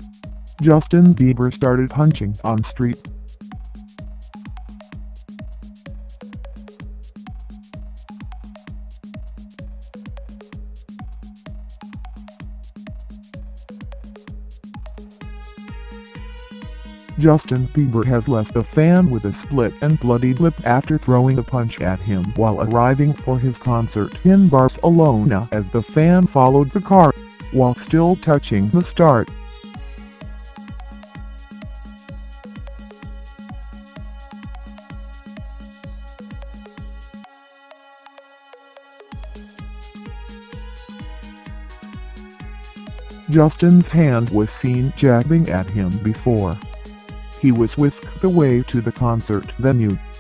Justin Bieber started punching on Street. Justin Bieber has left a fan with a split and bloodied lip after throwing a punch at him while arriving for his concert in Barcelona as the fan followed the car, while still touching the start. Justin's hand was seen jabbing at him before he was whisked away to the concert venue.